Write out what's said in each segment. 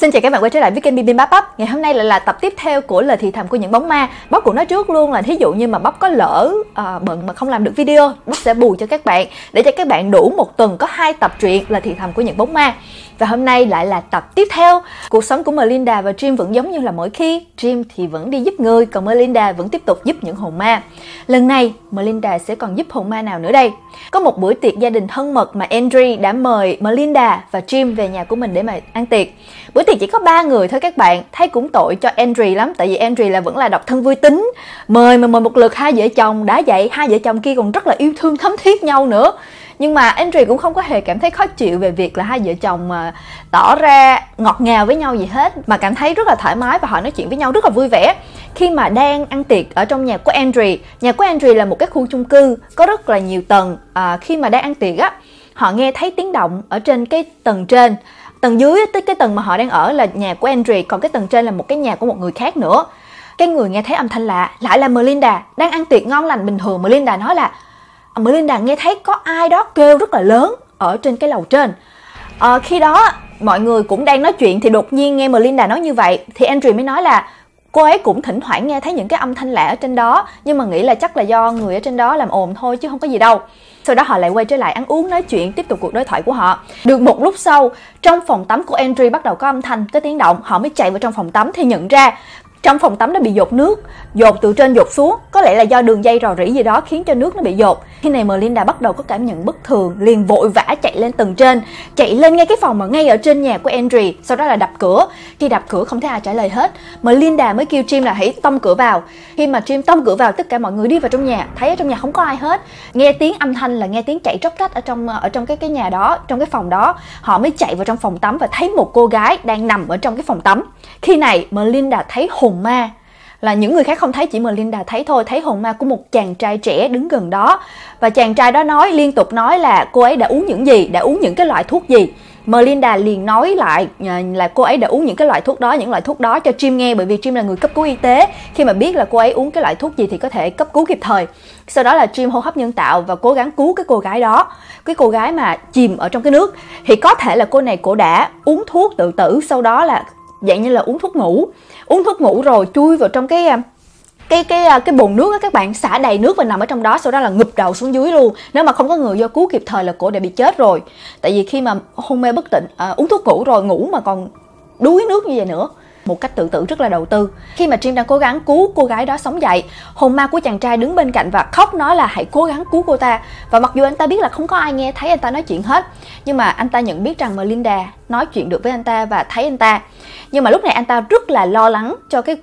Xin chào các bạn quay trở lại với kênh Bim Bap Bắp. Ngày hôm nay lại là tập tiếp theo của lời thì thầm của những bóng ma. Bắp cũng nói trước luôn là thí dụ như mà Bắp có lỡ bận mà không làm được video, Bắp sẽ bù cho các bạn để cho các bạn đủ một tuần có 2 tập truyện lời thì thầm của những bóng ma. Và hôm nay lại là tập tiếp theo. Cuộc sống của Melinda và Jim vẫn giống như là mỗi khi. Jim thì vẫn đi giúp người, còn Melinda vẫn tiếp tục giúp những hồn ma. Lần này Melinda sẽ còn giúp hồn ma nào nữa đây? Có một bữa tiệc gia đình thân mật mà Andre đã mời Melinda và Jim về nhà của mình để mà ăn tiệc. Bữa tiệc chỉ có 3 người thôi các bạn. Thấy cũng tội cho Andre lắm, tại vì Andre vẫn là độc thân vui tính. Mời một lượt hai vợ chồng, đã vậy hai vợ chồng kia còn rất là yêu thương thấm thiết nhau nữa. Nhưng mà Andre cũng không có hề cảm thấy khó chịu về việc là hai vợ chồng mà tỏ ra ngọt ngào với nhau gì hết, mà cảm thấy rất là thoải mái và họ nói chuyện với nhau rất là vui vẻ. Khi mà đang ăn tiệc ở trong nhà của Andre, nhà của Andre là một cái khu chung cư có rất là nhiều tầng. Khi mà đang ăn tiệc á, họ nghe thấy tiếng động ở trên cái tầng trên. Tầng dưới tới cái tầng mà họ đang ở là nhà của Andre, còn cái tầng trên là một cái nhà của một người khác nữa. Cái người nghe thấy âm thanh lạ lại là Melinda, đang ăn tiệc ngon lành bình thường. Melinda nói là Melinda nghe thấy có ai đó kêu rất là lớn ở trên cái lầu trên. Khi đó mọi người cũng đang nói chuyện thì đột nhiên nghe Melinda nói như vậy thì Andre mới nói là cô ấy cũng thỉnh thoảng nghe thấy những cái âm thanh lạ ở trên đó, nhưng mà nghĩ là chắc là do người ở trên đó làm ồn thôi chứ không có gì đâu. Sau đó họ lại quay trở lại ăn uống, nói chuyện, tiếp tục cuộc đối thoại của họ. Được một lúc sau, trong phòng tắm của Andre bắt đầu có âm thanh, có tiếng động. Họ mới chạy vào trong phòng tắm thì nhận ra trong phòng tắm nó bị dột nước, dột từ trên dột xuống. Có lẽ là do đường dây rò rỉ gì đó khiến cho nước nó bị dột. Khi này Melinda bắt đầu có cảm nhận bất thường, liền vội vã chạy lên tầng trên, chạy lên ngay cái phòng mà ngay ở trên nhà của Andre. Sau đó là đập cửa. Khi đập cửa không thấy ai trả lời hết, Melinda mới kêu Jim là hãy tông cửa vào. Khi mà Jim tông cửa vào, tất cả mọi người đi vào trong nhà, thấy ở trong nhà không có ai hết. Nghe tiếng âm thanh là nghe tiếng chạy róc rách ở trong cái nhà đó, trong cái phòng đó. Họ mới chạy vào trong phòng tắm và thấy một cô gái đang nằm ở trong cái phòng tắm. Khi này Melinda thấy hồn ma, là những người khác không thấy, chỉ Melinda thấy thôi. Thấy hồn ma của một chàng trai trẻ đứng gần đó. Và chàng trai đó liên tục nói là cô ấy đã uống những gì, đã uống những cái loại thuốc gì. Melinda liền nói lại là cô ấy đã uống những cái loại thuốc đó cho Jim nghe, bởi vì Jim là người cấp cứu y tế. Khi mà biết là cô ấy uống cái loại thuốc gì thì có thể cấp cứu kịp thời. Sau đó là Jim hô hấp nhân tạo và cố gắng cứu cái cô gái đó, cái cô gái mà chìm ở trong cái nước. Thì có thể là cô đã uống thuốc tự tử, sau đó là dạng như là uống thuốc ngủ rồi chui vào trong cái bồn nước đó các bạn, xả đầy nước và nằm ở trong đó, sau đó là ngụp đầu xuống dưới luôn. Nếu mà không có người vô cứu kịp thời là cô đã bị chết rồi, tại vì khi mà hôn mê bất tỉnh, uống thuốc ngủ rồi ngủ mà còn đuối nước như vậy nữa, một cách tự tử rất là đầu tư. Khi mà Jim đang cố gắng cứu cô gái đó sống dậy, hồn ma của chàng trai đứng bên cạnh và khóc nói là hãy cố gắng cứu cô ta. Và mặc dù anh ta biết là không có ai nghe thấy anh ta nói chuyện hết, nhưng mà anh ta nhận biết rằng Melinda nói chuyện được với anh ta và thấy anh ta. Nhưng mà lúc này anh ta rất là lo lắng cho cái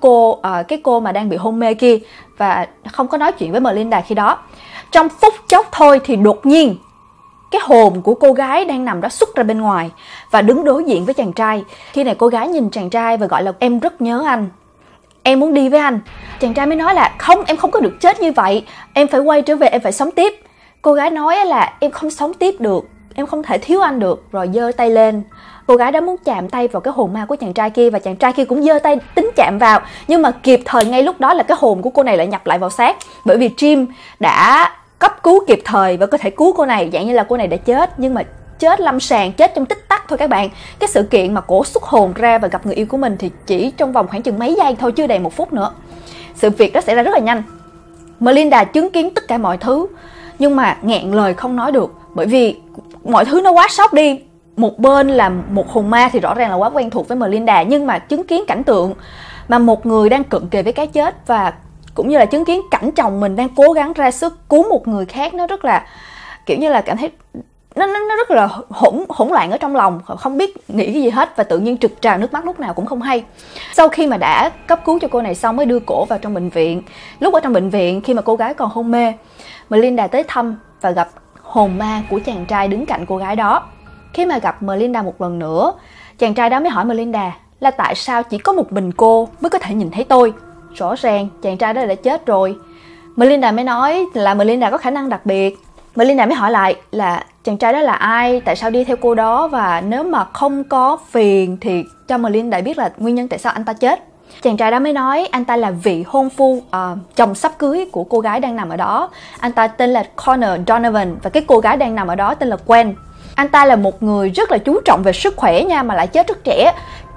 cô mà đang bị hôn mê kia, và không có nói chuyện với Melinda khi đó. Trong phút chốc thôi thì đột nhiên cái hồn của cô gái đang nằm đó xuất ra bên ngoài và đứng đối diện với chàng trai. Khi này cô gái nhìn chàng trai và gọi là em rất nhớ anh, em muốn đi với anh. Chàng trai mới nói là không, em không có được chết như vậy, em phải quay trở về, em phải sống tiếp. Cô gái nói là em không sống tiếp được, em không thể thiếu anh được, rồi giơ tay lên. Cô gái đó muốn chạm tay vào cái hồn ma của chàng trai kia, và chàng trai kia cũng giơ tay tính chạm vào, nhưng mà kịp thời ngay lúc đó là cái hồn của cô này lại nhập lại vào xác, bởi vì Jim đã cấp cứu kịp thời và có thể cứu cô này. Dạng như là cô này đã chết, nhưng mà chết lâm sàng, chết trong tích tắc thôi các bạn. Cái sự kiện mà cổ xuất hồn ra và gặp người yêu của mình thì chỉ trong vòng khoảng chừng mấy giây thôi, chưa đầy 1 phút nữa. Sự việc đó xảy ra rất là nhanh. Melinda chứng kiến tất cả mọi thứ nhưng mà nghẹn lời không nói được, bởi vì mọi thứ nó quá sốc đi. Một bên là một hồn ma thì rõ ràng là quá quen thuộc với Melinda, nhưng mà chứng kiến cảnh tượng mà một người đang cận kề với cái chết, và cũng như là chứng kiến cảnh chồng mình đang cố gắng ra sức cứu một người khác, nó rất là kiểu như là cảm thấy nó rất là hỗn loạn ở trong lòng, không biết nghĩ cái gì hết, và tự nhiên trực trào nước mắt lúc nào cũng không hay. Sau khi mà đã cấp cứu cho cô này xong mới đưa cổ vào trong bệnh viện. Lúc ở trong bệnh viện, khi mà cô gái còn hôn mê, Melinda tới thăm và gặp hồn ma của chàng trai đứng cạnh cô gái đó. Khi mà gặp Melinda một lần nữa, chàng trai đó mới hỏi Melinda là tại sao chỉ có một mình cô mới có thể nhìn thấy tôi. Rõ ràng chàng trai đó đã chết rồi. Melinda mới nói là Melinda có khả năng đặc biệt. Melinda mới hỏi lại là chàng trai đó là ai, tại sao đi theo cô đó, và nếu mà không có phiền thì cho Melinda biết là nguyên nhân tại sao anh ta chết. Chàng trai đó mới nói anh ta là vị hôn phu, chồng sắp cưới của cô gái đang nằm ở đó. Anh ta tên là Connor Donovan, và cái cô gái đang nằm ở đó tên là Gwen. Anh ta là một người rất là chú trọng về sức khỏe nha, mà lại chết rất trẻ.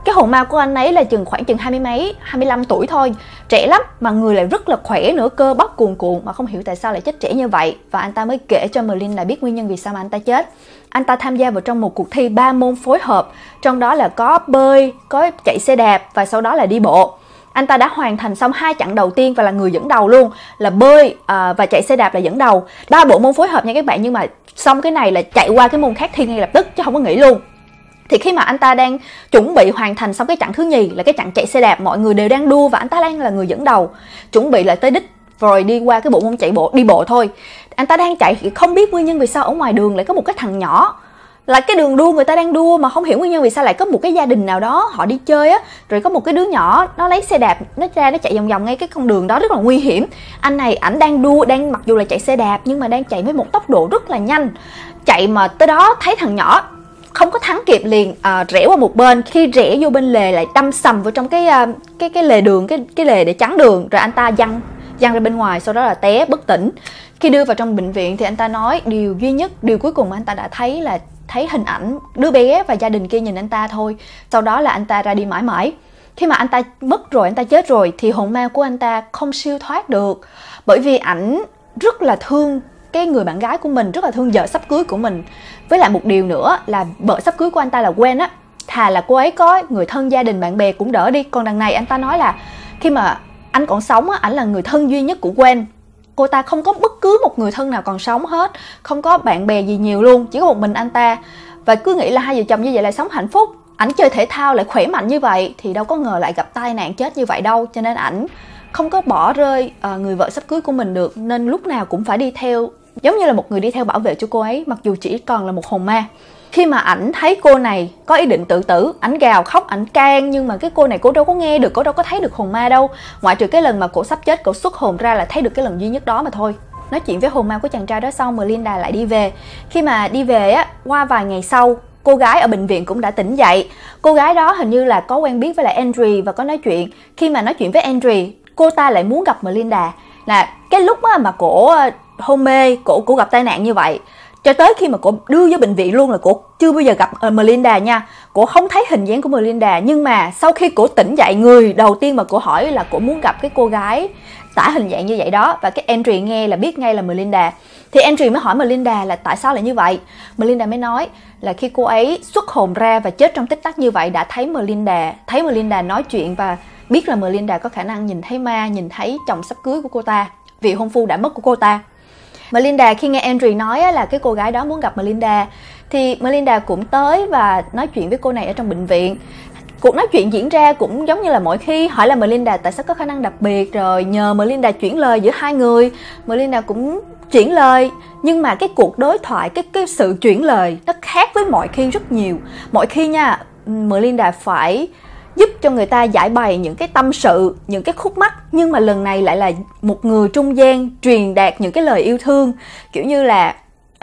Cái hồn ma của anh ấy là khoảng chừng 20 mấy, 25 tuổi thôi, trẻ lắm mà người lại rất là khỏe nữa, cơ bắp cuồn cuộn, mà không hiểu tại sao lại chết trẻ như vậy. Và anh ta mới kể cho Melinda biết nguyên nhân vì sao mà anh ta chết. Anh ta tham gia vào trong một cuộc thi 3 môn phối hợp, trong đó là có bơi, có chạy xe đạp và sau đó là đi bộ. Anh ta đã hoàn thành xong 2 chặng đầu tiên và là người dẫn đầu luôn, là bơi và chạy xe đạp là dẫn đầu. 3 bộ môn phối hợp nha các bạn, nhưng mà xong cái này là chạy qua cái môn khác thi ngay lập tức chứ không có nghỉ luôn. Thì khi mà anh ta đang chuẩn bị hoàn thành xong cái chặng thứ nhì là cái chặng chạy xe đạp, mọi người đều đang đua và anh ta đang là người dẫn đầu, chuẩn bị là tới đích rồi đi qua cái bộ môn đi bộ thôi. Anh ta đang chạy, không biết nguyên nhân vì sao ở ngoài đường lại có một cái thằng nhỏ, là cái đường đua người ta đang đua mà không hiểu nguyên nhân vì sao lại có một cái gia đình nào đó họ đi chơi á, rồi có một cái đứa nhỏ nó lấy xe đạp nó ra nó chạy vòng vòng ngay cái con đường đó rất là nguy hiểm. Anh này ảnh đang đua, đang mặc dù là chạy xe đạp nhưng mà đang chạy với một tốc độ rất là nhanh, chạy mà tới đó thấy thằng nhỏ không có thắng kịp liền rẽ qua một bên. Khi rẽ vô bên lề lại đâm sầm vào trong cái lề đường, cái lề để chắn đường, rồi anh ta văng ra bên ngoài, sau đó là té bất tỉnh. Khi đưa vào trong bệnh viện thì anh ta nói điều cuối cùng mà anh ta đã thấy là thấy hình ảnh đứa bé và gia đình kia nhìn anh ta thôi. Sau đó là anh ta ra đi mãi mãi. Khi mà anh ta mất rồi, anh ta chết rồi thì hồn ma của anh ta không siêu thoát được, bởi vì ảnh rất là thương cái người bạn gái của mình, rất là thương vợ sắp cưới của mình. Với lại một điều nữa là vợ sắp cưới của anh ta là Gwen á, thà là cô ấy có người thân gia đình bạn bè cũng đỡ đi. Còn đằng này anh ta nói là khi mà anh còn sống á, ảnh là người thân duy nhất của Gwen. Cô ta không có bất cứ một người thân nào còn sống hết, không có bạn bè gì nhiều luôn, chỉ có một mình anh ta. Và cứ nghĩ là hai vợ chồng như vậy là sống hạnh phúc. Ảnh chơi thể thao lại khỏe mạnh như vậy thì đâu có ngờ lại gặp tai nạn chết như vậy đâu. Cho nên ảnh không có bỏ rơi người vợ sắp cưới của mình được, nên lúc nào cũng phải đi theo, giống như là một người đi theo bảo vệ cho cô ấy, mặc dù chỉ còn là một hồn ma. Khi mà ảnh thấy cô này có ý định tự tử, ảnh gào khóc, ảnh can, nhưng mà cái cô này cô đâu có nghe được, cô đâu có thấy được hồn ma đâu. Ngoại trừ cái lần mà cô sắp chết, cô xuất hồn ra là thấy được cái lần duy nhất đó mà thôi. Nói chuyện với hồn ma của chàng trai đó xong, Melinda lại đi về. Khi mà đi về á, qua vài ngày sau, cô gái ở bệnh viện cũng đã tỉnh dậy. Cô gái đó hình như là có quen biết với lại Andre và có nói chuyện. Khi mà nói chuyện với Andre, cô ta lại muốn gặp Melinda. Là cái lúc mà cổ hôn mê, cổ gặp tai nạn như vậy, cho tới khi mà cổ đưa vô bệnh viện luôn là cổ chưa bao giờ gặp Melinda nha. Cổ không thấy hình dáng của Melinda, nhưng mà sau khi cổ tỉnh dậy, người đầu tiên mà cổ hỏi là cổ muốn gặp cái cô gái tả hình dạng như vậy đó. Và cái Andre nghe là biết ngay là Melinda. Thì Andre mới hỏi Melinda là tại sao lại như vậy. Melinda mới nói là khi cô ấy xuất hồn ra và chết trong tích tắc như vậy, đã thấy Melinda nói chuyện và biết là Melinda có khả năng nhìn thấy ma, nhìn thấy chồng sắp cưới của cô ta, vị hôn phu đã mất của cô ta. Melinda khi nghe Andre nói là cái cô gái đó muốn gặp Melinda, thì Melinda cũng tới và nói chuyện với cô này ở trong bệnh viện. Cuộc nói chuyện diễn ra cũng giống như là mọi khi, hỏi là Melinda tại sao có khả năng đặc biệt, rồi nhờ Melinda chuyển lời giữa hai người. Melinda cũng chuyển lời, nhưng mà cái cuộc đối thoại, cái sự chuyển lời nó khác với mọi khi rất nhiều. Mọi khi nha, Melinda phải giúp cho người ta giải bày những cái tâm sự, những cái khúc mắc, nhưng mà lần này lại là một người trung gian truyền đạt những cái lời yêu thương, kiểu như là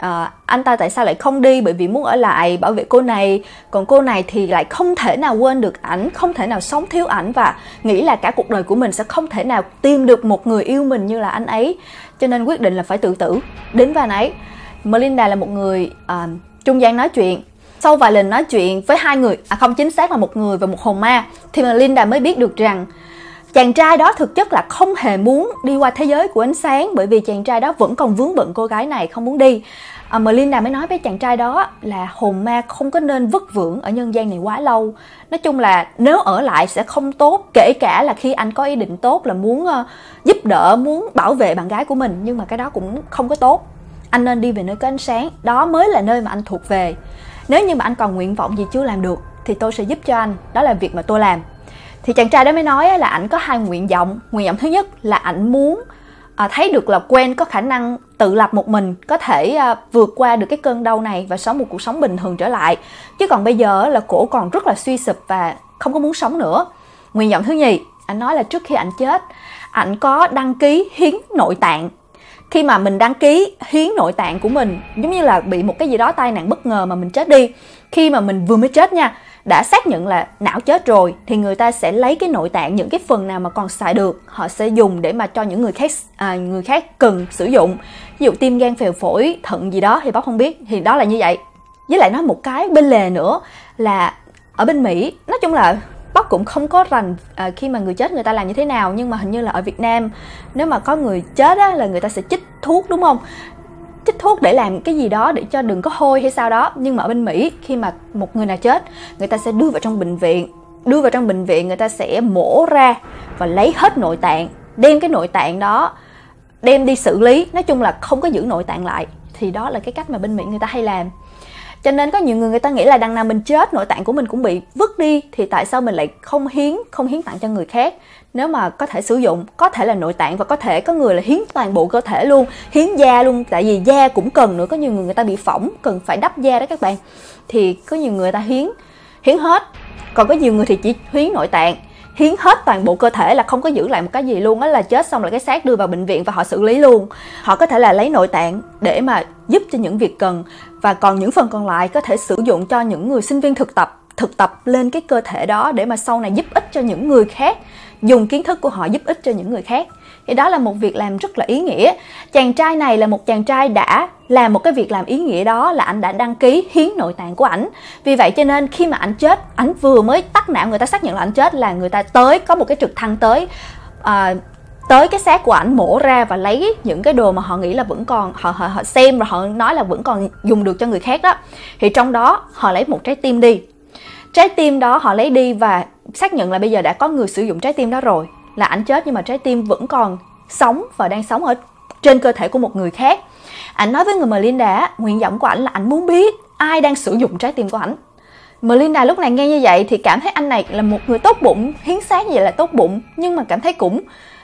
anh ta tại sao lại không đi, bởi vì muốn ở lại bảo vệ cô này, còn cô này thì lại không thể nào quên được ảnh, không thể nào sống thiếu ảnh, và nghĩ là cả cuộc đời của mình sẽ không thể nào tìm được một người yêu mình như là anh ấy, cho nên quyết định là phải tự tử đến với anh ấy. Melinda là một người trung gian nói chuyện. Sau vài lần nói chuyện với hai người, không, chính xác là một người và một hồn ma, thì Melinda mới biết được rằng chàng trai đó thực chất là không hề muốn đi qua thế giới của ánh sáng, bởi vì chàng trai đó vẫn còn vướng bận cô gái này, không muốn đi. Melinda mới nói với chàng trai đó là hồn ma không có nên vất vưởng ở nhân gian này quá lâu. Nói chung là nếu ở lại sẽ không tốt, kể cả là khi anh có ý định tốt là muốn giúp đỡ, muốn bảo vệ bạn gái của mình, nhưng mà cái đó cũng không có tốt. Anh nên đi về nơi có ánh sáng, đó mới là nơi mà anh thuộc về. Nếu như mà anh còn nguyện vọng gì chưa làm được thì tôi sẽ giúp cho anh, đó là việc mà tôi làm. Thì chàng trai đó mới nói là ảnh có hai nguyện vọng. Nguyện vọng thứ nhất là ảnh muốn thấy được là Gwen có khả năng tự lập một mình, có thể vượt qua được cái cơn đau này và sống một cuộc sống bình thường trở lại. Chứ còn bây giờ là cổ còn rất là suy sụp và không có muốn sống nữa. Nguyện vọng thứ nhì, ảnh nói là trước khi ảnh chết, ảnh có đăng ký hiến nội tạng. Khi mà mình đăng ký hiến nội tạng của mình, giống như là bị một cái gì đó tai nạn bất ngờ mà mình chết đi. Khi mà mình vừa mới chết nha, đã xác nhận là não chết rồi, thì người ta sẽ lấy cái nội tạng, những cái phần nào mà còn xài được, họ sẽ dùng để mà cho những người khác cần sử dụng. Ví dụ tim, gan, phèo, phổi, thận gì đó thì bác không biết, thì đó là như vậy. Với lại nói một cái bên lề nữa là ở bên Mỹ, nói chung là Bóc cũng không có rành khi mà người chết người ta làm như thế nào, nhưng mà hình như là ở Việt Nam nếu mà có người chết á, là người ta sẽ chích thuốc đúng không? Chích thuốc để làm cái gì đó để cho đừng có hôi hay sao đó. Nhưng mà ở bên Mỹ khi mà một người nào chết, người ta sẽ đưa vào trong bệnh viện. Đưa vào trong bệnh viện người ta sẽ mổ ra và lấy hết nội tạng, đem cái nội tạng đó đem đi xử lý, nói chung là không có giữ nội tạng lại. Thì đó là cái cách mà bên Mỹ người ta hay làm. Cho nên có nhiều người ta nghĩ là đằng nào mình chết nội tạng của mình cũng bị vứt đi, thì tại sao mình lại không hiến tặng cho người khác nếu mà có thể sử dụng, có thể là nội tạng và có thể có người là hiến toàn bộ cơ thể luôn, hiến da luôn, tại vì da cũng cần nữa. Có nhiều người ta bị phỏng cần phải đắp da đó các bạn, thì có nhiều người ta hiến hết, còn có nhiều người thì chỉ hiến nội tạng, hiến hết toàn bộ cơ thể là không có giữ lại một cái gì luôn. Đó là chết xong là cái xác đưa vào bệnh viện và họ xử lý luôn. Họ có thể là lấy nội tạng để mà giúp cho những việc cần, và còn những phần còn lại có thể sử dụng cho những người sinh viên thực tập lên cái cơ thể đó để mà sau này giúp ích cho những người khác, dùng kiến thức của họ giúp ích cho những người khác. Thì đó là một việc làm rất là ý nghĩa. Chàng trai này là một chàng trai đã làm một cái việc làm ý nghĩa, đó là anh đã đăng ký hiến nội tạng của ảnh. Vì vậy cho nên khi mà ảnh chết, ảnh vừa mới tắc não, người ta xác nhận là ảnh chết, là người ta có một cái trực thăng tới cái xác của ảnh, mổ ra và lấy những cái đồ mà họ nghĩ là vẫn còn, họ xem và họ nói là vẫn còn dùng được cho người khác đó. Thì trong đó họ lấy một trái tim đi. Trái tim đó họ lấy đi và xác nhận là bây giờ đã có người sử dụng trái tim đó rồi, là ảnh chết nhưng mà trái tim vẫn còn sống và đang sống ở trên cơ thể của một người khác. Ảnh nói với người Melinda, nguyện vọng của ảnh là ảnh muốn biết ai đang sử dụng trái tim của ảnh. Melinda lúc này nghe như vậy thì cảm thấy anh này là một người tốt bụng, hiến xác như vậy là tốt bụng, nhưng mà cảm thấy cũng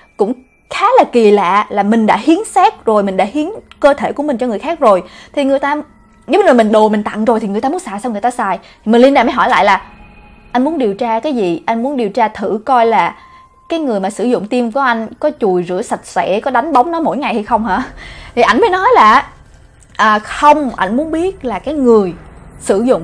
khá là kỳ lạ, là mình đã hiến xác rồi, mình đã hiến cơ thể của mình cho người khác rồi, thì người ta giống như là mình tặng rồi thì người ta muốn xài xong người ta xài. Thì Melinda mới hỏi lại là anh muốn điều tra cái gì? Anh muốn điều tra thử coi là cái người mà sử dụng tim của anh có chùi rửa sạch sẽ, có đánh bóng nó mỗi ngày hay không hả? Thì ảnh mới nói là không, ảnh muốn biết là cái người sử dụng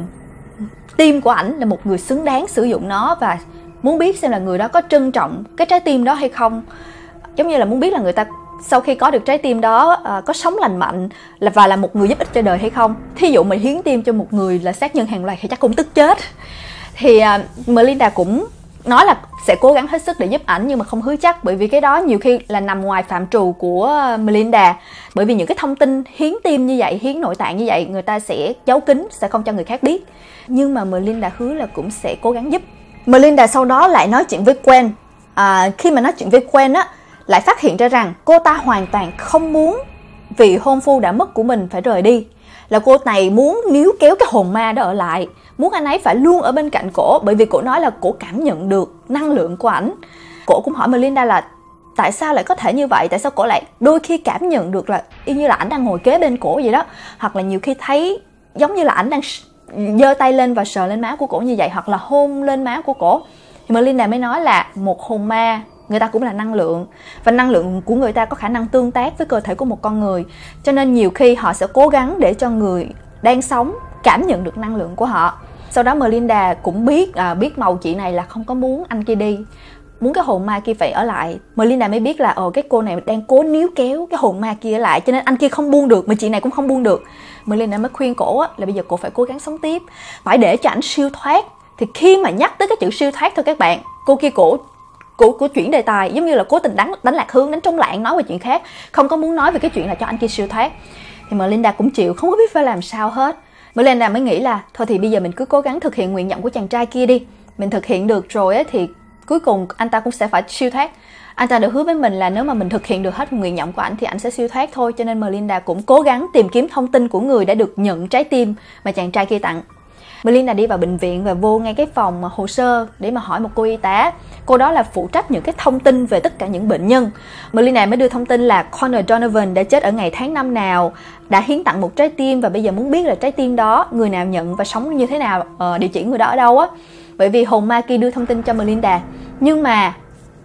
tim của ảnh là một người xứng đáng sử dụng nó, và muốn biết xem là người đó có trân trọng cái trái tim đó hay không. Giống như là muốn biết là người ta sau khi có được trái tim đó có sống lành mạnh và là một người giúp ích cho đời hay không. Thí dụ mình hiến tim cho một người là sát nhân hàng loạt thì chắc cũng tức chết. Thì Melinda cũng nói là sẽ cố gắng hết sức để giúp ảnh, nhưng mà không hứa chắc, bởi vì cái đó nhiều khi là nằm ngoài phạm trù của Melinda. Bởi vì những cái thông tin hiến tim như vậy, hiến nội tạng như vậy, người ta sẽ giấu kín, sẽ không cho người khác biết. Nhưng mà Melinda hứa là cũng sẽ cố gắng giúp. Melinda sau đó lại nói chuyện với Gwen. Khi mà nói chuyện với Gwen á, lại phát hiện ra rằng cô ta hoàn toàn không muốn vị hôn phu đã mất của mình phải rời đi. Là cô này muốn níu kéo cái hồn ma đó ở lại, muốn anh ấy phải luôn ở bên cạnh cổ, bởi vì cổ nói là cổ cảm nhận được năng lượng của ảnh. Cổ cũng hỏi Melinda là tại sao lại có thể như vậy, tại sao cổ lại đôi khi cảm nhận được là y như là ảnh đang ngồi kế bên cổ vậy đó, hoặc là nhiều khi thấy giống như là ảnh đang giơ tay lên và sờ lên má của cổ như vậy, hoặc là hôn lên má của cổ. Thì Melinda mới nói là một hồn ma, người ta cũng là năng lượng, và năng lượng của người ta có khả năng tương tác với cơ thể của một con người, cho nên nhiều khi họ sẽ cố gắng để cho người đang sống cảm nhận được năng lượng của họ. Sau đó Melinda cũng biết màu chị này là không có muốn anh kia đi, muốn cái hồn ma kia phải ở lại. Melinda mới biết là cái cô này đang cố níu kéo cái hồn ma kia ở lại, cho nên anh kia không buông được mà chị này cũng không buông được. Melinda mới khuyên cổ là bây giờ cổ phải cố gắng sống tiếp, phải để cho ảnh siêu thoát. Thì khi mà nhắc tới cái chữ siêu thoát thôi các bạn, cô kia cổ chuyển đề tài, giống như là cố tình đánh lạc hướng, đánh trống lảng, nói về chuyện khác, không có muốn nói về cái chuyện là cho anh kia siêu thoát. Thì Melinda cũng chịu, không có biết phải làm sao hết. Melinda mới nghĩ là thôi thì bây giờ mình cứ cố gắng thực hiện nguyện vọng của chàng trai kia đi. Mình thực hiện được rồi ấy, thì cuối cùng anh ta cũng sẽ phải siêu thoát. Anh ta đã hứa với mình là nếu mà mình thực hiện được hết nguyện vọng của anh thì anh sẽ siêu thoát thôi. Cho nên Melinda cũng cố gắng tìm kiếm thông tin của người đã được nhận trái tim mà chàng trai kia tặng. Melinda đi vào bệnh viện và vô ngay cái phòng hồ sơ để mà hỏi một cô y tá. Cô đó là phụ trách những cái thông tin về tất cả những bệnh nhân. Melinda mới đưa thông tin là Connor Donovan đã chết ở ngày tháng năm nào, đã hiến tặng một trái tim, và bây giờ muốn biết là trái tim đó người nào nhận và sống như thế nào, địa chỉ người đó ở đâu á. Bởi vì hồn ma kia đưa thông tin cho Melinda, nhưng mà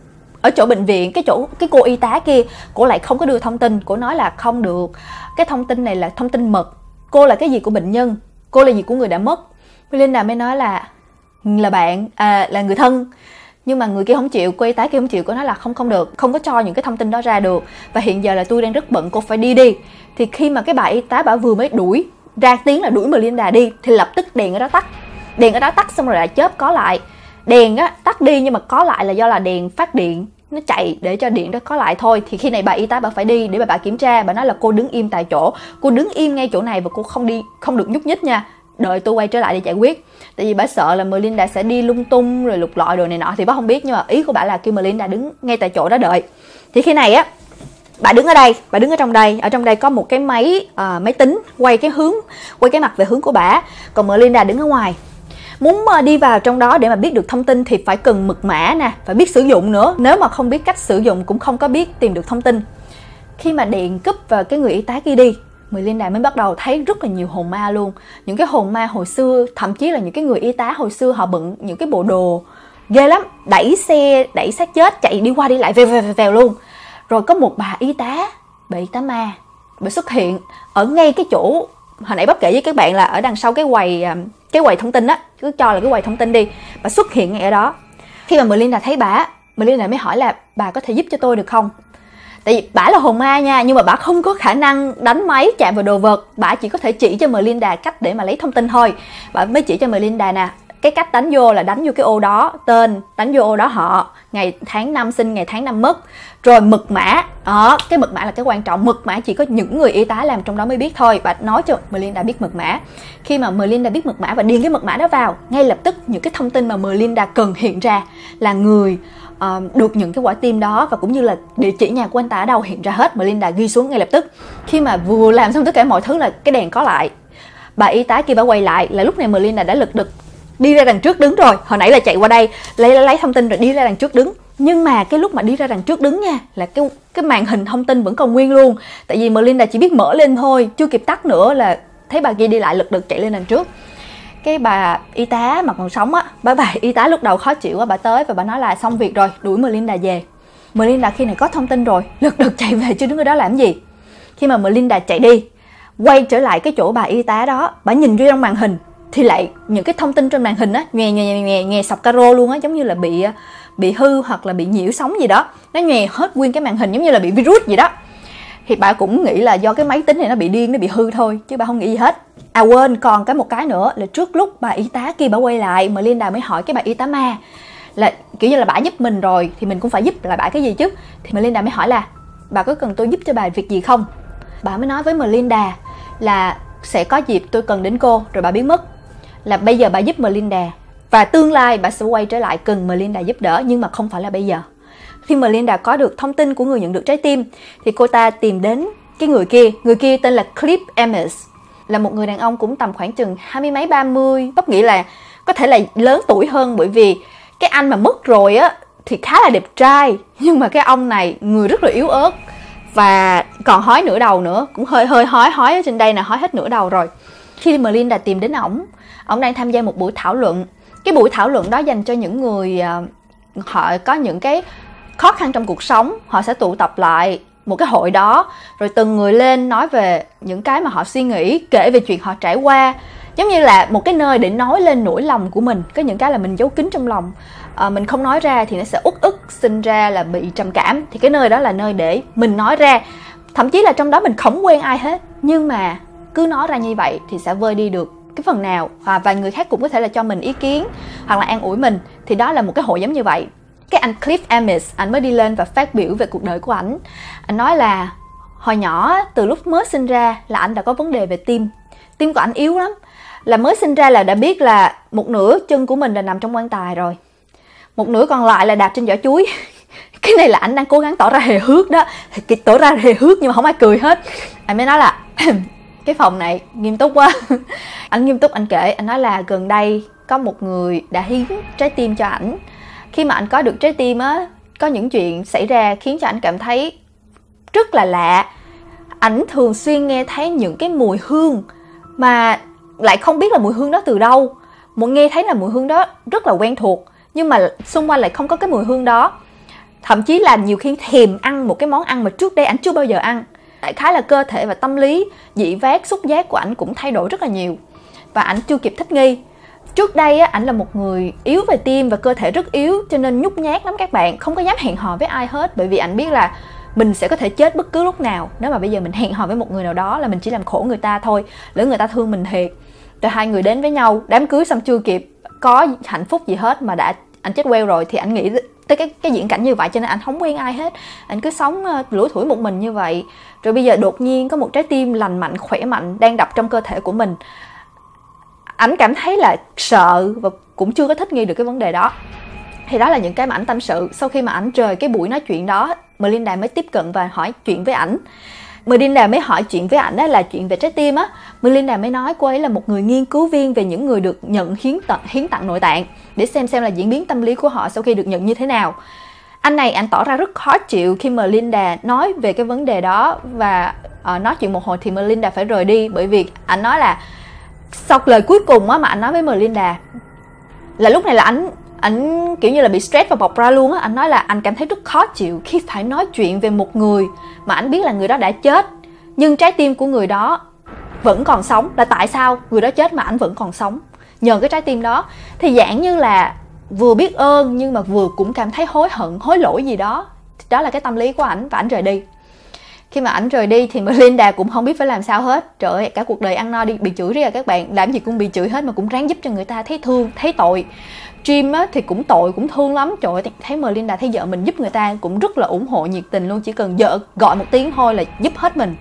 ở chỗ bệnh viện, cái cô y tá kia, cô lại không có đưa thông tin. Cô nói là không được, cái thông tin này là thông tin mật. Cô là cái gì của bệnh nhân, cô là gì của người đã mất. Melinda mới nói là bạn, là người thân. Nhưng mà người kia không chịu, cô y tá kia không chịu. Cô nói là không được, không có cho những cái thông tin đó ra được, và hiện giờ là tôi đang rất bận, cô phải đi. Thì khi mà cái bà y tá vừa mới ra tiếng là đuổi Melinda đi, thì lập tức đèn ở đó tắt xong rồi lại chớp có lại. đèn á tắt đi nhưng mà có lại là do là đèn phát điện nó chạy để cho điện đó có lại thôi. Thì khi này bà y tá bà phải đi để bà kiểm tra. Bà nói là cô đứng im tại chỗ, cô đứng im ngay chỗ này và cô không được nhúc nhích nha, đợi tôi quay trở lại để giải quyết. Tại vì bà sợ là Melinda sẽ đi lung tung rồi lục lọi đồ này nọ thì bà không biết, nhưng mà ý của bà là kêu Melinda đứng ngay tại chỗ đó đợi. Thì khi này á bà đứng ở đây, bà đứng ở trong đây có một cái máy tính quay cái mặt về hướng của bà, còn Melinda đứng ở ngoài. Muốn đi vào trong đó để mà biết được thông tin thì phải cần mật mã nè, phải biết sử dụng nữa. Nếu mà không biết cách sử dụng cũng không có biết tìm được thông tin. Khi mà điện cúp vào cái người y tá kia đi, Melinda mới bắt đầu thấy rất là nhiều hồn ma luôn. Những cái hồn ma hồi xưa, thậm chí là những cái người y tá hồi xưa họ bận những cái bộ đồ ghê lắm, đẩy xác chết chạy đi qua đi lại vèo luôn. Rồi có một bà y tá ma, bà xuất hiện ở ngay cái chỗ hồi nãy bác kể với các bạn là ở đằng sau cái quầy thông tin á, cứ cho là cái quầy thông tin đi. Bà xuất hiện ngay ở đó. Khi mà Melinda thấy bà, Melinda mới hỏi là bà có thể giúp cho tôi được không? Tại vì bà là hồn ma nha, nhưng mà bà không có khả năng đánh máy chạm vào đồ vật. Bà chỉ có thể chỉ cho Melinda cách để mà lấy thông tin thôi. Bà mới chỉ cho Melinda nè, cái cách đánh vô là đánh vô cái ô đó tên, đánh vô ô đó họ, ngày tháng năm sinh, ngày tháng năm mất, rồi mật mã. Cái mật mã là cái quan trọng. Mật mã chỉ có những người y tá làm trong đó mới biết thôi. Bà nói cho Melinda biết mật mã. Khi mà Melinda biết mật mã và điền cái mật mã đó vào, ngay lập tức những cái thông tin mà Melinda cần hiện ra là người được những cái quả tim đó và cũng như là địa chỉ nhà của anh ta ở đâu hiện ra hết. Melinda ghi xuống ngay lập tức. Khi mà vừa làm xong tất cả mọi thứ là cái đèn có lại, bà y tá kia bà quay lại là lúc này Melinda đã lật đật đi ra đằng trước đứng rồi. Hồi nãy là chạy qua đây lấy thông tin rồi đi ra đằng trước đứng. Nhưng mà cái lúc mà đi ra đằng trước đứng nha, là cái màn hình thông tin vẫn còn nguyên luôn. Tại vì Melinda chỉ biết mở lên thôi, chưa kịp tắt nữa là thấy bà kia đi lại lật đật chạy lên đằng trước. Cái bà y tá mà còn sống á, bà y tá lúc đầu khó chịu quá, bà tới và bà nói là xong việc rồi, đuổi Melinda về. Melinda khi này có thông tin rồi, lật đật chạy về chứ đứng ở đó làm gì. Khi mà Melinda chạy đi, quay trở lại cái chỗ bà y tá đó, bà nhìn vô trong màn hình thì lại những cái thông tin trên màn hình á nhòe sọc caro luôn á, giống như là bị hư hoặc là bị nhiễu sóng gì đó. Nó nhòe hết nguyên cái màn hình giống như là bị virus gì đó. Thì bà cũng nghĩ là do cái máy tính này nó bị điên, nó bị hư thôi, chứ bà không nghĩ gì hết. À quên, còn một cái nữa là trước lúc bà y tá kia bà quay lại, Melinda mới hỏi cái bà y tá ma là kiểu như là bà giúp mình rồi thì mình cũng phải giúp lại bà cái gì chứ. Thì Melinda mới hỏi là bà có cần tôi giúp cho bà việc gì không? Bà mới nói với Melinda là sẽ có dịp tôi cần đến cô, rồi bà biến mất. Là bây giờ bà giúp Melinda và tương lai bà sẽ quay trở lại cần Melinda giúp đỡ, nhưng mà không phải là bây giờ. Khi Melinda có được thông tin của người nhận được trái tim thì cô ta tìm đến cái người kia tên là Cliff Ames, là một người đàn ông cũng tầm khoảng chừng 20 mấy 30, bác nghĩ là có thể là lớn tuổi hơn, bởi vì cái anh mà mất rồi á thì khá là đẹp trai, nhưng mà cái ông này người rất là yếu ớt và còn hói nửa đầu nữa, cũng hơi hói ở trên đây nè, hói hết nửa đầu rồi. Khi Melinda tìm đến ổng đang tham gia một buổi thảo luận. Cái buổi thảo luận đó dành cho những người họ có những cái khó khăn trong cuộc sống, họ sẽ tụ tập lại một cái hội đó, rồi từng người lên nói về những cái mà họ suy nghĩ, kể về chuyện họ trải qua, giống như là một cái nơi để nói lên nỗi lòng của mình. Có những cái là mình giấu kín trong lòng, mình không nói ra thì nó sẽ uất ức, sinh ra là bị trầm cảm. Thì cái nơi đó là nơi để mình nói ra, thậm chí là trong đó mình không quen ai hết, nhưng mà cứ nói ra như vậy thì sẽ vơi đi được cái phần nào, và người khác cũng có thể là cho mình ý kiến hoặc là an ủi mình. Thì đó là một cái hội giống như vậy. Cái anh Cliff Ames, anh mới đi lên và phát biểu về cuộc đời của ảnh. Anh nói là hồi nhỏ, từ lúc mới sinh ra là anh đã có vấn đề về tim. Tim của anh yếu lắm, là mới sinh ra là đã biết là một nửa chân của mình là nằm trong quan tài rồi, một nửa còn lại là đạp trên vỏ chuối. Cái này là anh đang cố gắng tỏ ra hề hước đó, tỏ ra hề hước nhưng mà không ai cười hết. Anh mới nói là cái phòng này nghiêm túc quá. Anh nghiêm túc, anh kể, anh nói là gần đây có một người đã hiến trái tim cho ảnh. Khi mà anh có được trái tim á, có những chuyện xảy ra khiến cho anh cảm thấy rất là lạ. Ảnh thường xuyên nghe thấy những cái mùi hương mà lại không biết là mùi hương đó từ đâu. Nghe thấy là mùi hương đó rất là quen thuộc, nhưng mà xung quanh lại không có cái mùi hương đó. Thậm chí là nhiều khi thèm ăn một cái món ăn mà trước đây ảnh chưa bao giờ ăn. Đại khái là cơ thể và tâm lý, vị giác, xúc giác của ảnh cũng thay đổi rất là nhiều, và ảnh chưa kịp thích nghi. Trước đây á, ảnh là một người yếu về tim và cơ thể rất yếu, cho nên nhút nhát lắm các bạn, không có dám hẹn hò với ai hết, bởi vì ảnh biết là mình sẽ có thể chết bất cứ lúc nào. Nếu mà bây giờ mình hẹn hò với một người nào đó là mình chỉ làm khổ người ta thôi, lỡ người ta thương mình thiệt. Rồi hai người đến với nhau, đám cưới xong chưa kịp có hạnh phúc gì hết mà đã anh chết queo rồi, thì anh nghĩ tới cái diễn cảnh như vậy, cho nên anh không quen ai hết, anh cứ sống lủi thủi một mình như vậy. Rồi bây giờ đột nhiên có một trái tim lành mạnh, khỏe mạnh đang đập trong cơ thể của mình. Anh cảm thấy là sợ và cũng chưa có thích nghi được cái vấn đề đó. Thì đó là những cái mà ảnh tâm sự. Sau khi mà ảnh rời cái buổi nói chuyện đó, Melinda mới tiếp cận và hỏi chuyện với ảnh. Melinda mới hỏi chuyện với ảnh là chuyện về trái tim á. Melinda mới nói cô ấy là một người nghiên cứu viên về những người được nhận hiến tặng nội tạng, để xem là diễn biến tâm lý của họ sau khi được nhận như thế nào. Anh này anh tỏ ra rất khó chịu khi Melinda nói về cái vấn đề đó, và nói chuyện một hồi thì Melinda phải rời đi, bởi vì anh nói là sau lời cuối cùng á mà anh nói với Melinda là lúc này là ảnh kiểu như là bị stress và bộc ra luôn á. Anh nói là anh cảm thấy rất khó chịu khi phải nói chuyện về một người mà anh biết là người đó đã chết, nhưng trái tim của người đó vẫn còn sống. Là tại sao người đó chết mà anh vẫn còn sống nhờ cái trái tim đó? Thì dạng như là vừa biết ơn nhưng mà vừa cũng cảm thấy hối hận, hối lỗi gì đó. Đó là cái tâm lý của ảnh, và ảnh rời đi. Khi mà ảnh rời đi thì Melinda cũng không biết phải làm sao hết. Trời ơi, cả cuộc đời ăn no đi bị chửi ra các bạn, làm gì cũng bị chửi hết mà cũng ráng giúp cho người ta, thấy thương, thấy tội. Jim á, thì cũng tội, cũng thương lắm. Trời ơi, thấy Melinda, thấy vợ mình giúp người ta cũng rất là ủng hộ nhiệt tình luôn. Chỉ cần vợ gọi một tiếng thôi là giúp hết mình.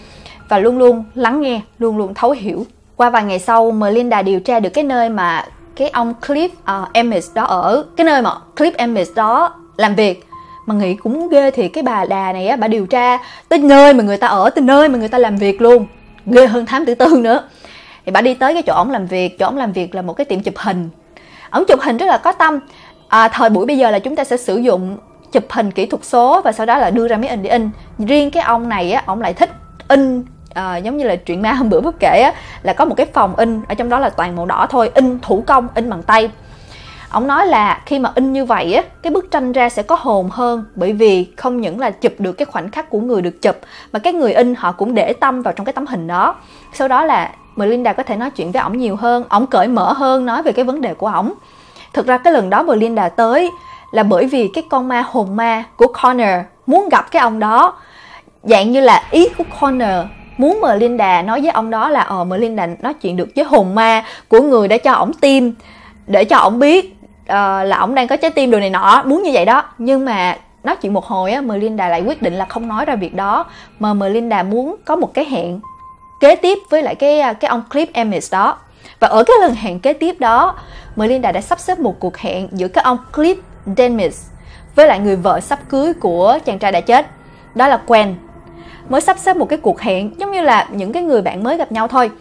Và luôn luôn lắng nghe, luôn luôn thấu hiểu. Qua vài ngày sau, Melinda điều tra được cái nơi mà cái ông Cliff Emmett đó ở, cái nơi mà Cliff Emmett đó làm việc. Mà nghĩ cũng ghê thì cái bà đà này á, bà điều tra tới nơi mà người ta ở, tới nơi mà người ta làm việc luôn. Ghê hơn thám tử tư nữa. Thì bà đi tới cái chỗ ổng làm việc. Chỗ ổng làm việc là một cái tiệm chụp hình. Ổng chụp hình rất là có tâm. Thời buổi bây giờ là chúng ta sẽ sử dụng chụp hình kỹ thuật số và sau đó là đưa ra máy in để in. Riêng cái ông này á, ổng lại thích in, giống như là chuyện ma hôm bữa Phúc kể á, là có một cái phòng in, ở trong đó là toàn màu đỏ thôi, in thủ công, in bằng tay. Ông nói là khi mà in như vậy á, cái bức tranh ra sẽ có hồn hơn, bởi vì không những là chụp được cái khoảnh khắc của người được chụp, mà cái người in họ cũng để tâm vào trong cái tấm hình đó. Sau đó là Melinda có thể nói chuyện với ổng nhiều hơn, ổng cởi mở hơn nói về cái vấn đề của ổng. Thực ra cái lần đó Melinda tới là bởi vì cái con ma hồn ma của Connor muốn gặp cái ông đó. Dạng như là ý của Connor muốn Melinda nói với ông đó là Melinda nói chuyện được với hồn ma của người đã cho ổng tim, để cho ổng biết là ổng đang có trái tim đồ này nọ, muốn như vậy đó. Nhưng mà nói chuyện một hồi á, Melinda lại quyết định là không nói ra việc đó, mà Melinda muốn có một cái hẹn kế tiếp với lại cái ông Cliff Emmett đó. Và ở cái lần hẹn kế tiếp đó, Melinda đã sắp xếp một cuộc hẹn giữa cái ông Cliff Emmett với lại người vợ sắp cưới của chàng trai đã chết, đó là Gwen. Mới sắp xếp một cái cuộc hẹn giống như là những cái người bạn mới gặp nhau thôi.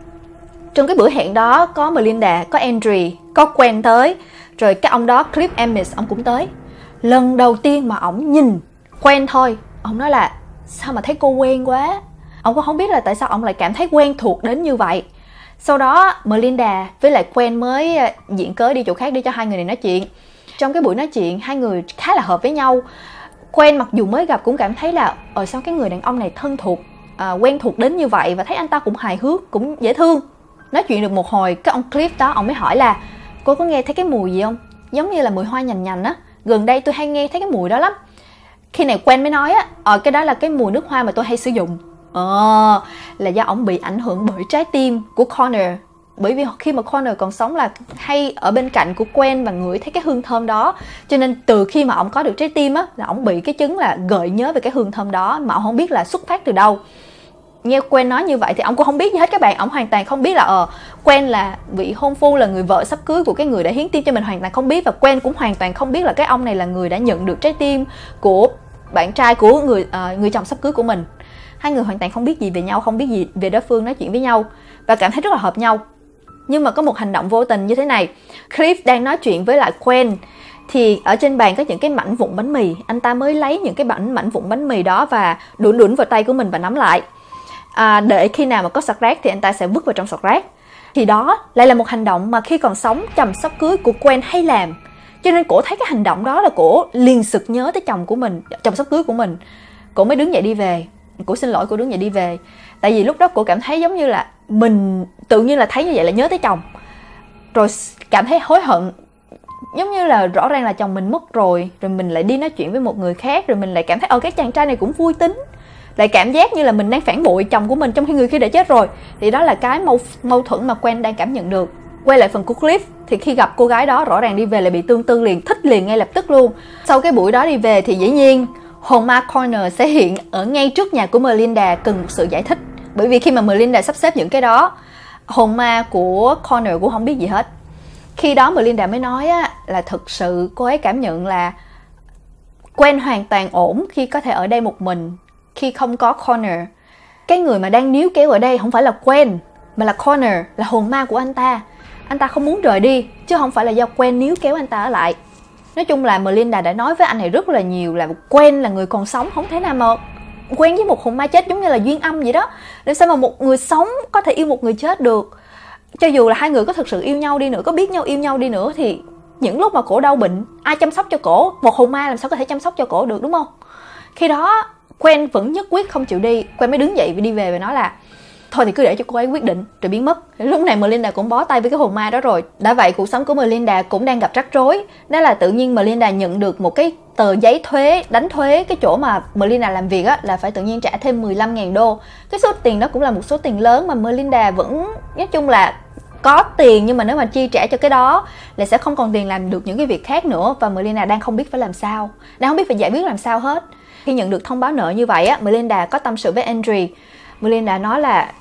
Trong cái bữa hẹn đó có Melinda, có Andre, có Gwen tới, rồi cái ông đó Cliff Emmett ông cũng tới. Lần đầu tiên mà ổng nhìn Gwen thôi, ổng nói là sao mà thấy cô quen quá. Ông cũng không biết là tại sao ông lại cảm thấy quen thuộc đến như vậy. Sau đó Melinda với lại Gwen mới diễn cớ đi chỗ khác để cho hai người này nói chuyện. Trong cái buổi nói chuyện, hai người khá là hợp với nhau. Gwen mặc dù mới gặp cũng cảm thấy là sao cái người đàn ông này thân thuộc, quen thuộc đến như vậy, và thấy anh ta cũng hài hước, cũng dễ thương. Nói chuyện được một hồi, cái ông Cliff đó ông mới hỏi là cô có nghe thấy cái mùi gì không? Giống như là mùi hoa nhành nhành á. Gần đây tôi hay nghe thấy cái mùi đó lắm. Khi này Gwen mới nói á, cái đó là cái mùi nước hoa mà tôi hay sử dụng. Là do ổng bị ảnh hưởng bởi trái tim của Connor. Bởi vì khi mà Connor còn sống là hay ở bên cạnh của Gwen và ngửi thấy cái hương thơm đó. Cho nên từ khi mà ổng có được trái tim á, là ổng bị cái chứng là gợi nhớ về cái hương thơm đó, mà ổng không biết là xuất phát từ đâu. Nghe Gwen nói như vậy thì ổng cũng không biết gì hết các bạn. Ổng hoàn toàn không biết là Gwen là vị hôn phu, là người vợ sắp cưới của cái người đã hiến tim cho mình, hoàn toàn không biết. Và Gwen cũng hoàn toàn không biết là cái ông này là người đã nhận được trái tim của bạn trai của người chồng sắp cưới của mình. Hai người hoàn toàn không biết gì về nhau, không biết gì về đối phương, nói chuyện với nhau và cảm thấy rất là hợp nhau. Nhưng mà có một hành động vô tình như thế này. Cliff đang nói chuyện với lại Gwen, thì ở trên bàn có những cái mảnh vụn bánh mì. Anh ta mới lấy những cái mảnh vụn bánh mì đó và đũn vào tay của mình và nắm lại, để khi nào mà có sọt rác thì anh ta sẽ vứt vào trong sọt rác. Thì đó lại là một hành động mà khi còn sống chồng sắp cưới của Gwen hay làm. Cho nên cổ thấy cái hành động đó là cổ liền sực nhớ tới chồng của mình, chồng sắp cưới của mình. Cổ mới đứng dậy đi về. Cổ xin lỗi, cổ đứng dậy đi về. Tại vì lúc đó cổ cảm thấy giống như là mình tự nhiên là thấy như vậy là nhớ tới chồng, rồi cảm thấy hối hận. Giống như là rõ ràng là chồng mình mất rồi mình lại đi nói chuyện với một người khác, rồi mình lại cảm thấy cái chàng trai này cũng vui tính, lại cảm giác như là mình đang phản bội chồng của mình trong khi người kia đã chết rồi. Thì đó là cái mâu thuẫn mà Gwen đang cảm nhận được. Quay lại phần của clip thì khi gặp cô gái đó rõ ràng đi về là bị tương tư liền, thích liền ngay lập tức luôn. Sau cái buổi đó đi về thì dĩ nhiên hồn ma Connor sẽ hiện ở ngay trước nhà của Melinda cần một sự giải thích. Bởi vì khi mà Melinda sắp xếp những cái đó, hồn ma của Connor cũng không biết gì hết. Khi đó Melinda mới nói á, là thực sự cô ấy cảm nhận là Gwen hoàn toàn ổn khi có thể ở đây một mình, khi không có Connor. Cái người mà đang níu kéo ở đây không phải là Gwen, mà là Connor, là hồn ma của anh ta. Anh ta không muốn rời đi, chứ không phải là do Gwen níu kéo anh ta ở lại. Nói chung là Melinda đã nói với anh này rất là nhiều là Gwen là người còn sống, không thể nào mà quen với một hồn ma chết, giống như là duyên âm vậy đó. Làm sao mà một người sống có thể yêu một người chết được? Cho dù là hai người có thực sự yêu nhau đi nữa, có biết nhau yêu nhau đi nữa, thì những lúc mà cổ đau bệnh, ai chăm sóc cho cổ? Một hồn ma làm sao có thể chăm sóc cho cổ được, đúng không? Khi đó Gwen vẫn nhất quyết không chịu đi. Gwen mới đứng dậy và đi về và nói là thôi thì cứ để cho cô ấy quyết định rồi biến mất. Lúc này Melinda cũng bó tay với cái hồn ma đó rồi. Đã vậy cuộc sống của Melinda cũng đang gặp rắc rối. Đó là tự nhiên Melinda nhận được một cái tờ giấy thuế, đánh thuế cái chỗ mà Melinda làm việc á, là phải tự nhiên trả thêm 15.000 đô. Cái số tiền đó cũng là một số tiền lớn mà Melinda vẫn nói chung là có tiền, nhưng mà nếu mà chi trả cho cái đó là sẽ không còn tiền làm được những cái việc khác nữa. Và Melinda đang không biết phải làm sao, đang không biết phải giải quyết làm sao hết. Khi nhận được thông báo nợ như vậy á, Melinda có tâm sự với Andre. Melinda nói là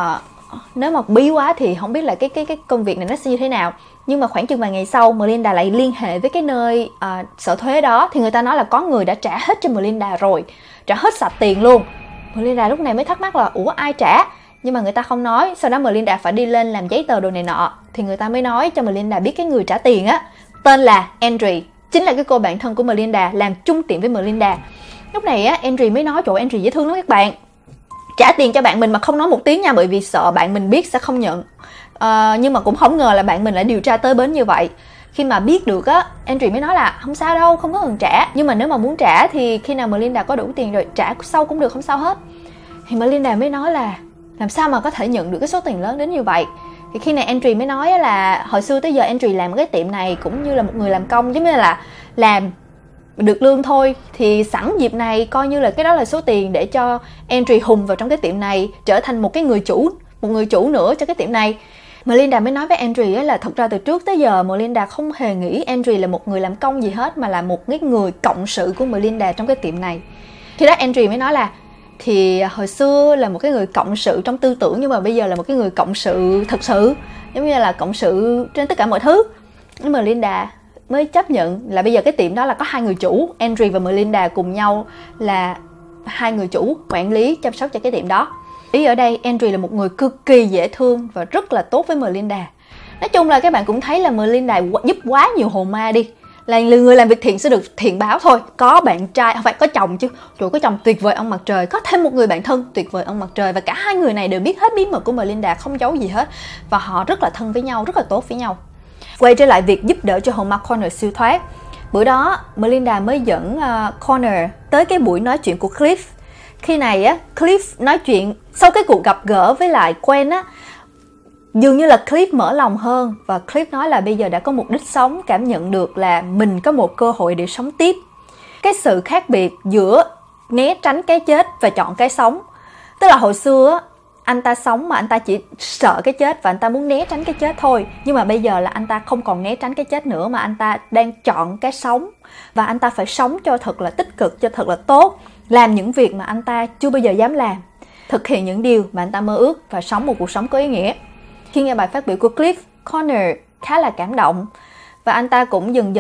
nếu mà bí quá thì không biết là cái công việc này nó sẽ như thế nào. Nhưng mà khoảng chừng vài ngày sau, Melinda lại liên hệ với cái nơi sở thuế đó, thì người ta nói là có người đã trả hết cho Melinda rồi, trả hết sạch tiền luôn. Melinda lúc này mới thắc mắc là ủa ai trả, nhưng mà người ta không nói. Sau đó Melinda phải đi lên làm giấy tờ đồ này nọ, thì người ta mới nói cho Melinda biết cái người trả tiền á tên là Andre, chính là cái cô bạn thân của Melinda, làm chung tiệm với Melinda. Lúc này á, Andre mới nói, chỗ Andre dễ thương lắm các bạn, trả tiền cho bạn mình mà không nói một tiếng nha, bởi vì sợ bạn mình biết sẽ không nhận. Nhưng mà cũng không ngờ là bạn mình lại điều tra tới bến như vậy. Khi mà biết được á, Andre mới nói là không sao đâu, không có cần trả, nhưng mà nếu mà muốn trả thì khi nào Melinda có đủ tiền rồi trả sau cũng được, không sao hết. Thì Melinda mới nói là làm sao mà có thể nhận được cái số tiền lớn đến như vậy. Thì khi này Andre mới nói là hồi xưa tới giờ Andre làm cái tiệm này cũng như là một người làm công, giống như là làm được lương thôi, thì sẵn dịp này coi như là cái đó là số tiền để cho Andre hùng vào trong cái tiệm này, trở thành một người chủ nữa cho cái tiệm này. Melinda mới nói với Andre là thật ra từ trước tới giờ Melinda không hề nghĩ Andre là một người làm công gì hết, mà là một cái người cộng sự của Melinda trong cái tiệm này. Khi đó Andre mới nói là thì hồi xưa là một cái người cộng sự trong tư tưởng, nhưng mà bây giờ là một cái người cộng sự thật sự, giống như là cộng sự trên tất cả mọi thứ. Nhưng Melinda mới chấp nhận là bây giờ cái tiệm đó là có hai người chủ, Andre và Melinda cùng nhau là hai người chủ quản lý chăm sóc cho cái tiệm đó. Ý ở đây Andre là một người cực kỳ dễ thương và rất là tốt với Melinda. Nói chung là các bạn cũng thấy là Melinda giúp quá nhiều hồn ma đi, là người làm việc thiện sẽ được thiện báo thôi. Có bạn trai, không phải có chồng chứ, trời, có chồng tuyệt vời ông mặt trời, có thêm một người bạn thân tuyệt vời ông mặt trời, và cả hai người này đều biết hết bí mật của Melinda, không giấu gì hết, và họ rất là thân với nhau, rất là tốt với nhau. Quay trở lại việc giúp đỡ cho hồn ma Connor siêu thoát. Bữa đó Melinda mới dẫn Connor tới cái buổi nói chuyện của Cliff. Khi này á, Cliff nói chuyện sau cái cuộc gặp gỡ với lại Gwen á, dường như là Cliff mở lòng hơn, và Cliff nói là bây giờ đã có mục đích sống, cảm nhận được là mình có một cơ hội để sống tiếp. Cái sự khác biệt giữa né tránh cái chết và chọn cái sống, tức là hồi xưa á, anh ta sống mà anh ta chỉ sợ cái chết và anh ta muốn né tránh cái chết thôi. Nhưng mà bây giờ là anh ta không còn né tránh cái chết nữa, mà anh ta đang chọn cái sống. Và anh ta phải sống cho thật là tích cực, cho thật là tốt, làm những việc mà anh ta chưa bao giờ dám làm, thực hiện những điều mà anh ta mơ ước, và sống một cuộc sống có ý nghĩa. Khi nghe bài phát biểu của Cliff, Connor khá là cảm động, và anh ta cũng dần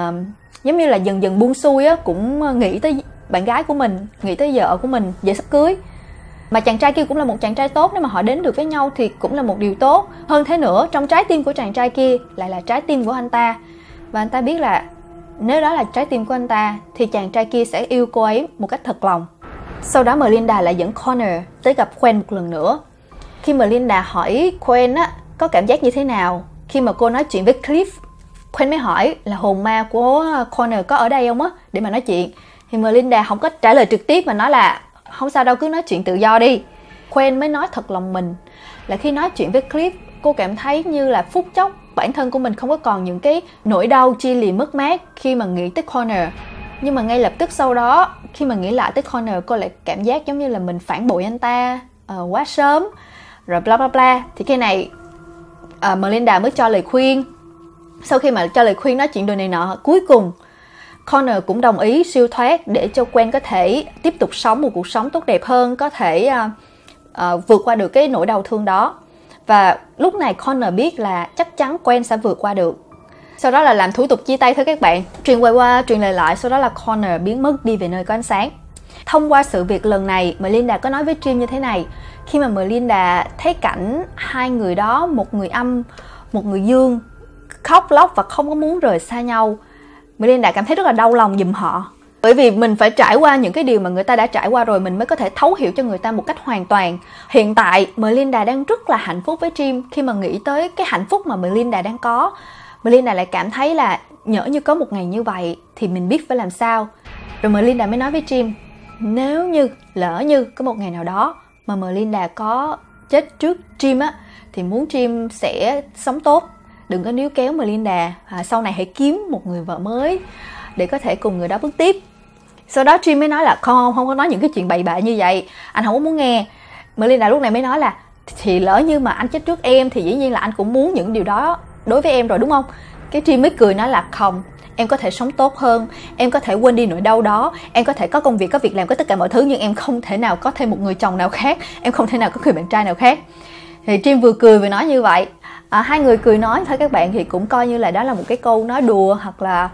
dần buông xuôi á, cũng nghĩ tới bạn gái của mình, nghĩ tới vợ của mình, vợ sắp cưới. Mà chàng trai kia cũng là một chàng trai tốt, nếu mà họ đến được với nhau thì cũng là một điều tốt. Hơn thế nữa, trong trái tim của chàng trai kia lại là trái tim của anh ta, và anh ta biết là nếu đó là trái tim của anh ta thì chàng trai kia sẽ yêu cô ấy một cách thật lòng. Sau đó Melinda lại dẫn Connor tới gặp Gwen một lần nữa. Khi Melinda hỏi Gwen á có cảm giác như thế nào khi mà cô nói chuyện với Cliff, Gwen mới hỏi là hồn ma của Connor có ở đây không á, để mà nói chuyện. Thì Melinda không có trả lời trực tiếp mà nói là không sao đâu, cứ nói chuyện tự do đi. Gwen mới nói thật lòng mình là khi nói chuyện với Cliff, cô cảm thấy như là phút chốc bản thân của mình không có còn những cái nỗi đau chia lìa mất mát khi mà nghĩ tới Connor. Nhưng mà ngay lập tức sau đó, khi mà nghĩ lại tới Connor, cô lại cảm giác giống như là mình phản bội anh ta quá sớm, rồi bla bla bla. Thì cái này Melinda mới cho lời khuyên. Sau khi mà cho lời khuyên nói chuyện đồ này nọ, cuối cùng Connor cũng đồng ý siêu thoát để cho Gwen có thể tiếp tục sống một cuộc sống tốt đẹp hơn, có thể vượt qua được cái nỗi đau thương đó. Và lúc này Connor biết là chắc chắn Gwen sẽ vượt qua được. Sau đó là làm thủ tục chia tay thôi các bạn. Truyền quay qua, truyền lời lại, sau đó là Connor biến mất đi về nơi có ánh sáng. Thông qua sự việc lần này, Melinda có nói với Jim như thế này. Khi mà Melinda thấy cảnh hai người đó, một người âm, một người dương, khóc lóc và không có muốn rời xa nhau, Melinda cảm thấy rất là đau lòng giùm họ. Bởi vì mình phải trải qua những cái điều mà người ta đã trải qua rồi, mình mới có thể thấu hiểu cho người ta một cách hoàn toàn. Hiện tại, Melinda đang rất là hạnh phúc với Jim. Khi mà nghĩ tới cái hạnh phúc mà Melinda đang có, Melinda lại cảm thấy là nhỡ như có một ngày như vậy thì mình biết phải làm sao. Rồi Melinda mới nói với Jim, nếu như, lỡ như có một ngày nào đó mà Melinda có chết trước Jim á, thì muốn Jim sẽ sống tốt. Đừng có níu kéo Melinda, sau này hãy kiếm một người vợ mới để có thể cùng người đó bước tiếp. Sau đó Jim mới nói là không có nói những cái chuyện bậy bạ như vậy, anh không có muốn nghe. Melinda lúc này mới nói là thì lỡ như mà anh chết trước em thì dĩ nhiên là anh cũng muốn những điều đó đối với em rồi đúng không? Cái Jim mới cười nói là không, em có thể sống tốt hơn, em có thể quên đi nỗi đau đó, em có thể có công việc, có việc làm, có tất cả mọi thứ, nhưng em không thể nào có thêm một người chồng nào khác, em không thể nào có người bạn trai nào khác. Thì Jim vừa cười vừa nói như vậy. Hai người cười nói thôi các bạn, thì cũng coi như là đó là một cái câu nói đùa, hoặc là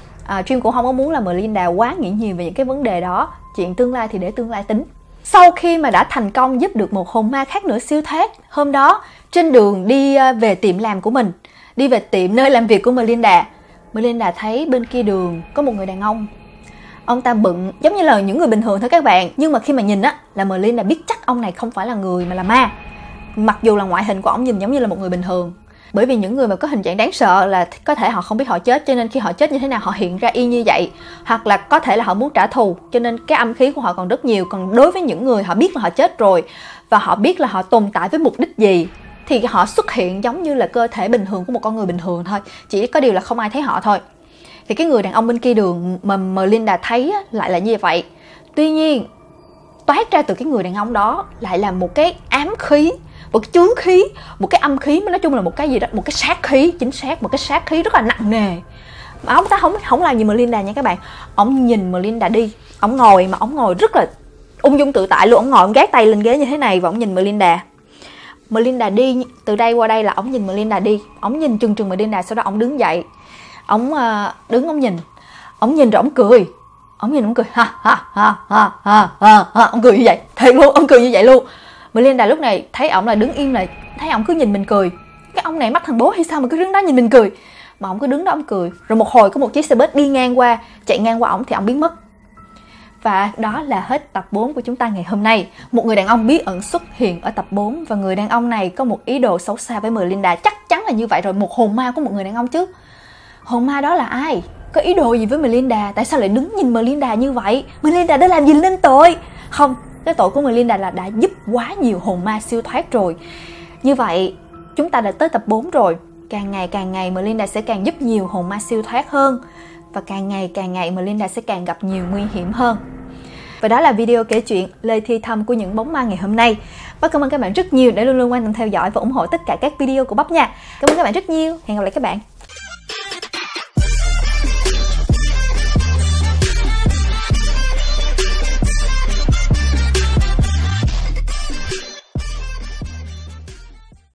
Jim cũng không có muốn là Melinda quá nghĩ nhiều về những cái vấn đề đó. Chuyện tương lai thì để tương lai tính. Sau khi mà đã thành công giúp được một hồn ma khác nữa siêu thoát, hôm đó trên đường đi về tiệm làm của mình, đi về tiệm nơi làm việc của Melinda thấy bên kia đường có một người đàn ông. Ông ta bận giống như là những người bình thường thôi các bạn, nhưng mà khi mà nhìn á là Melinda biết chắc ông này không phải là người mà là ma. Mặc dù là ngoại hình của ông nhìn giống như là một người bình thường. Bởi vì những người mà có hình dạng đáng sợ là có thể họ không biết họ chết, cho nên khi họ chết như thế nào họ hiện ra y như vậy. Hoặc là có thể là họ muốn trả thù, cho nên cái âm khí của họ còn rất nhiều. Còn đối với những người họ biết là họ chết rồi và họ biết là họ tồn tại với mục đích gì, thì họ xuất hiện giống như là cơ thể bình thường của một con người bình thường thôi. Chỉ có điều là không ai thấy họ thôi. Thì cái người đàn ông bên kia đường mà Melinda thấy lại là như vậy. Tuy nhiên toát ra từ cái người đàn ông đó lại là một cái ám khí, một cái chướng khí, một cái âm khí, nói chung là một cái gì đó, một cái sát khí, chính xác, một cái sát khí rất là nặng nề. Mà ông ta không làm gì Melinda nha các bạn. Ông nhìn Melinda đi, ông ngồi mà ông ngồi rất là ung dung tự tại luôn. Ông ngồi, ông gác tay lên ghế như thế này và ông nhìn Melinda đi từ đây qua đây là ông nhìn Melinda đi, ông nhìn chừng Melinda, sau đó ông đứng dậy, ông đứng ông nhìn rồi ông cười, ha ha ha ha ha ha, ông cười như vậy, thiệt luôn, ông cười như vậy luôn. Melinda lúc này thấy ổng là đứng im lại, thấy ổng cứ nhìn mình cười, cái ông này mắt thằng bố hay sao mà cứ đứng đó nhìn mình cười, mà ổng cứ đứng đó ổng cười. Rồi một hồi có một chiếc xe bus đi ngang qua, chạy ngang qua ổng thì ổng biến mất. Và đó là hết tập 4 của chúng ta ngày hôm nay. Một người đàn ông bí ẩn xuất hiện ở tập 4, và người đàn ông này có một ý đồ xấu xa với Melinda, chắc chắn là như vậy rồi. Một hồn ma của một người đàn ông chứ. Hồn ma đó là ai? Có ý đồ gì với Melinda? Tại sao lại đứng nhìn Melinda như vậy? Melinda đã làm gì lên tội? Không, cái tội của Melinda là đã giúp quá nhiều hồn ma siêu thoát rồi. Như vậy chúng ta đã tới tập 4 rồi. Càng ngày Melinda sẽ càng giúp nhiều hồn ma siêu thoát hơn, và càng ngày Melinda sẽ càng gặp nhiều nguy hiểm hơn. Và đó là video kể chuyện lời thì thầm của những bóng ma ngày hôm nay. Bắp cảm ơn các bạn rất nhiều đã luôn luôn quan tâm theo dõi và ủng hộ tất cả các video của Bắp nha. Cảm ơn các bạn rất nhiều. Hẹn gặp lại các bạn.